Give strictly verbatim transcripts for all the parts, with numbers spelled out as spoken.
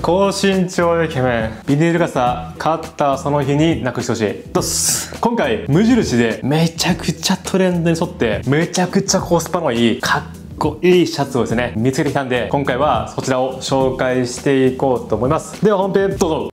高身長イケメン、ビニール傘買ったその日になくしてほしい。どうっす。今回無印でめちゃくちゃトレンドに沿ってめちゃくちゃコスパのいいかっこいいシャツをですね見つけてきたんで、今回はそちらを紹介していこうと思います。では本編どうぞ。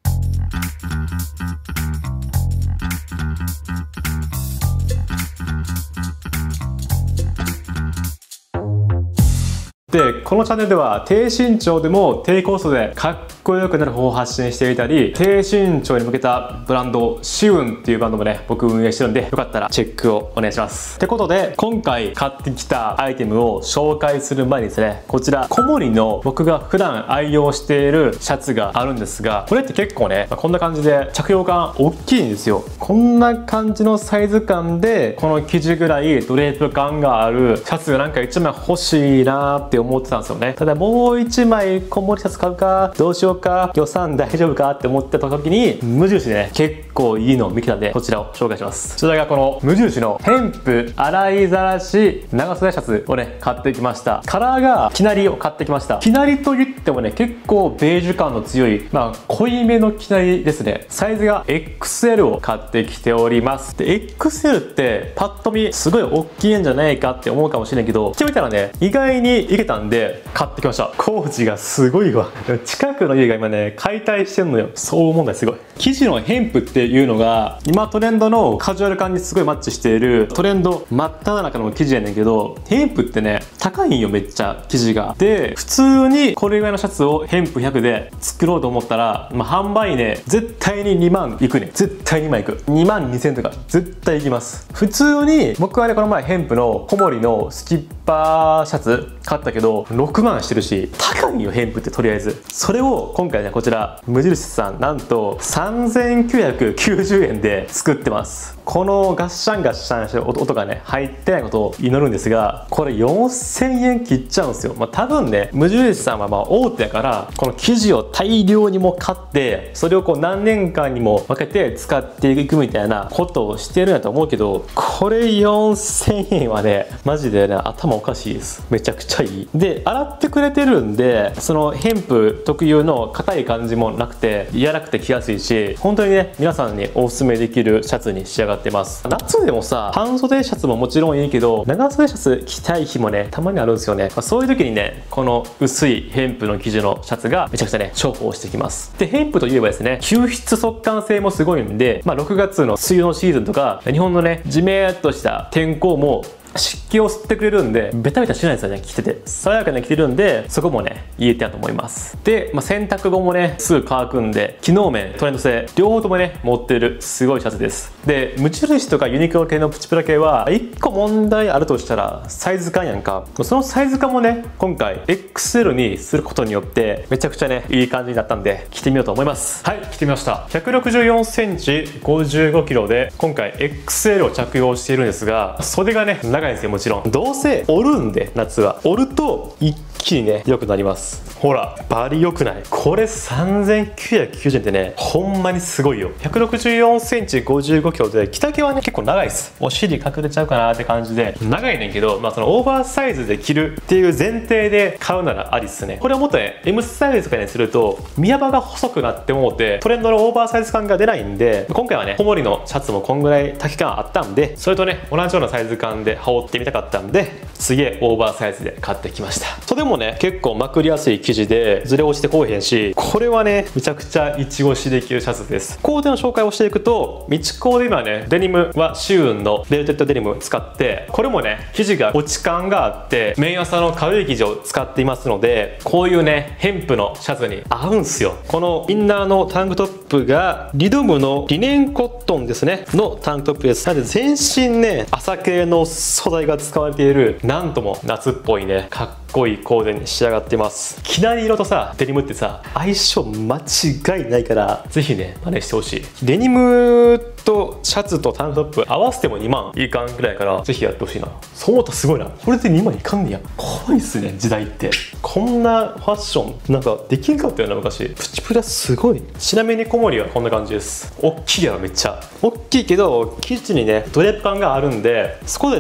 で、このチャンネルでは低身長でも低コストでかっこよくなる方法を発信していたり、低身長に向けたブランドシウンっていうブランドもね僕運営してるんで、よかったらチェックをお願いします。ってことで今回買ってきたアイテムを紹介する前にですね、こちら小森の僕が普段愛用しているシャツがあるんですが、これって結構ねこんな感じで着用感大きいんですよ。こんな感じのサイズ感でこの生地ぐらいドレープ感があるシャツがなんかいちまい欲しいなーって思ってたんですよね。ただもういちまい小森シャツ買うかどうしようか、予算大丈夫かって思ってた時に無印でね結構いいのを見つけたんで、こちらを紹介します。こちらがこの無印のヘンプ洗いざらし長袖シャツをね買ってきました。カラーがきなりを買ってきました。きなりと言ってもね結構ベージュ感の強い、まあ濃いめのきなりですね。サイズが エックスエル を買ってきております。で エックスエル ってパッと見すごい大きいんじゃないかって思うかもしれないけど、着てみたらね意外にいけたんで買ってきました。工事がすごいわ。近くの家が今ね解体してんのよ。そう問題すごい。生地のヘンプっていうのが今トレンドのカジュアル感にすごいマッチしているトレンド真っ只中の生地やねんけど、ヘンプってね高いんよめっちゃ生地が。で普通にこれぐらいのシャツをヘンプひゃくで作ろうと思ったら、まあ、販売ね絶対ににまんいくね。絶対にまんいく。にまんにせんとか絶対いきます。普通に僕はねこの前ヘンプの小森のスキッパーシャツ買ったけどろくまんしてるし高いよヘンプって。とりあえずそれを今回ねこちら無印さんなんとさんぜんきゅうひゃくきゅうじゅうえんで作ってます。このガッシャンガッシャンしてる音がね入ってないことを祈るんですが、これよんせんえん切っちゃうんですよ。まあ多分ね無印さんはまあ大手やからこの生地を大量にも買ってそれをこう何年間にも分けて使っていくみたいなことをしてるんやと思うけど、これよんせんえんはねマジでね頭おかしいです。めちゃくちゃいい。で洗ってくれてるんでそのヘンプ特有の硬い感じもなくて柔らかくて着やすいし、本当にね皆さんにおすすめできるシャツに仕上がってます。夏でもさ半袖シャツももちろんいいけど長袖シャツ着たい日もねたまにあるんですよね。まあ、そういう時にねこの薄いヘンプの生地のシャツがめちゃくちゃね重宝してきます。でヘンプといえばですね吸湿速乾性もすごいんで、まあ、ろくがつの梅雨のシーズンとか日本のねジメっとした天候も湿気を吸ってくれるんでベタベタしないんですよね。着てて爽やかに着てるんでそこもねいい点だと思います。で、まあ、洗濯後もねすぐ乾くんで機能面トレンド性両方ともね持ってるすごいシャツです。で無印とかユニクロ系のプチプラ系はいっこ問題あるとしたらサイズ感やんか。そのサイズ感もね今回 エックスエル にすることによってめちゃくちゃねいい感じになったんで着てみようと思います。はい、着てみました。ひゃくろくじゅうよんセンチごじゅうごキロで今回 エックスエル を着用しているんですが、袖がね長いんですよ。もちろんどうせ折るんで夏は折ると一気にね良くなります。ほらバリ良くない？これさんぜんきゅうひゃくきゅうじゅうえんってねほんまにすごいよ。ひゃくろくじゅうよんセンチごじゅうごキロで着丈はね結構長いです。お尻隠れちゃうかなって感じで長いねんけど、まあそのオーバーサイズで着るっていう前提で買うならありっすね。これをもっとね エム サイズとかにすると身幅が細くなってもうてトレンドのオーバーサイズ感が出ないんで、今回はね小森のシャツもこんぐらい丈感あったんでそれとね同じようなサイズ感で羽織ってみたかったんで次へオーバーサイズで買ってきました。袖もね結構まくりやすい生地でずれ落ちてこうへんし、これはねめちゃくちゃ一押しできるシャツです。コーデの紹介をしていくと、道コーデ今ねデニムはシウンのベルテッドデニムを使って、これもね生地が落ち感があって綿麻の軽い生地を使っていますので、こういうねヘンプのシャツに合うんすよ。このインナーのタンクトップがリドムのリネンコットンですねのタンクトップです。なので全身ね麻系の素材が使われているなんとも夏っぽいねかっこいいコーデに仕上がってます。きなり色とさデニムってさ相性間違いないからぜひね真似してほしい。デニムとシャツとタンクトップ合わせてもにまんいかんくらいからぜひやってほしいな。そう思ったらすごいな。これでにまんいかんねや。怖いっすね時代って。こんなファッションなんかできんかったよな昔。プチプラすごい。ちなみに小森はこんな感じです。おっきいやろめっちゃ。おっきいけど生地にねドレップ感があるんで、そこでね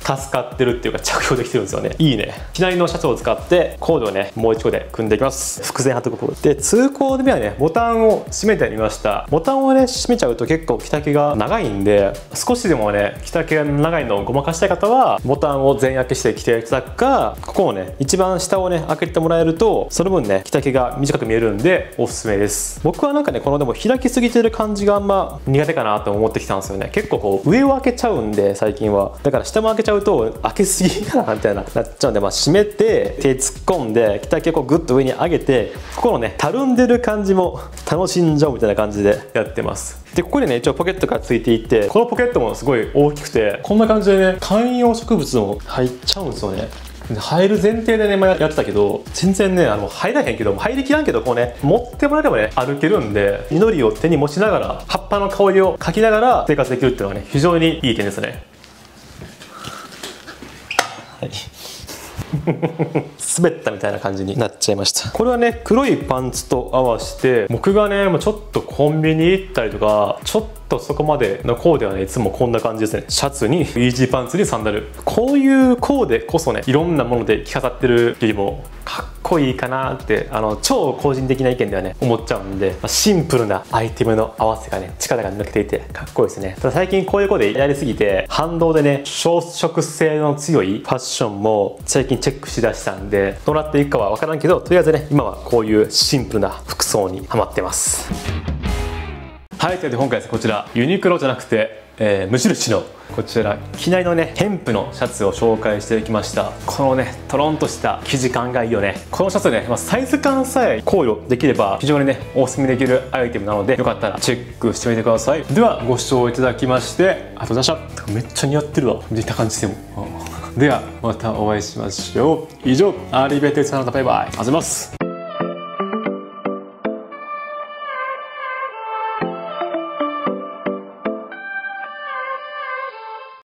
助かってるっていうか着用できてるんですよね。いいね。機内のシャツを使ってコードをねもういっこで組んでいきます。伏線貼っておくコードで、通行ではねボタンを閉めてみました。ボタンをね閉めちゃうと結構着丈が長いんで、少しでもね着丈が長いのをごまかしたい方はボタンを全開けして着ていただくか、ここをね一番下をね開けてもらえるとその分ね着丈が短く見えるんでおすすめです。僕はなんかねこのでも開きすぎてる感じがあんま苦手かなと思ってきたんですよね。結構こう上を開けちゃうんで最近は、だから下も開けちゃうと開けすぎかなみたいななっちゃうんで、まあ閉めて手突っ込んで着丈をこうグッと上に上げて、ここのねたるんでる感じも楽しんじゃおうみたいな感じでやってます。でここにね一応ポケットがついていて、このポケットもすごい大きくてこんな感じでね観葉植物も入っちゃうんですよね。入る前提でね、まあ、やってたけど全然ねあの入らへんけど入りきらんけどこうね持ってもらえればね歩けるんで、祈りを手に持ちながら葉っぱの香りを嗅ぎながら生活できるっていうのがね非常にいい点ですね。はい滑ったみたいな感じになっちゃいました。これはね黒いパンツと合わせて、僕がねもうちょっとコンビニ行ったりとかちょっとそこまでのコーデはねいつもこんな感じですね。シャツにイージーパンツにサンダル、こういうコーデこそねいろんなもので着飾ってるよりもかっこいいかなってあの超個人的な意見ではね思っちゃうんで、シンプルなアイテムの合わせがね力が抜けていてかっこいいですね。ただ最近こういうコーデやりすぎて反動でね装飾性の強いファッションも最近チェックしだしたんで、どうなっていくかは分からんけどとりあえずね今はこういうシンプルな服装にハマってます。はい、というわけで今回ですこちらユニクロじゃなくて、えー、無印のこちら機内のねヘンプのシャツを紹介してきました。このねトロンとした生地感がいいよね。このシャツね、まあ、サイズ感さえ考慮できれば非常にねおすすめできるアイテムなのでよかったらチェックしてみてください。ではご視聴いただきましてありがとうございました。めっちゃ似合ってるわ見た感じでも。ではまたお会いしましょう。以上アリベテさんのバイバイ。ありがとうございます。